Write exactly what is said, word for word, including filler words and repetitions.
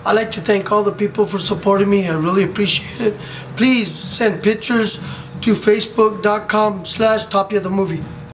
I'd like to thank all the people for supporting me. I really appreciate it. Please send pictures to facebook dot com slash Tapia the movie.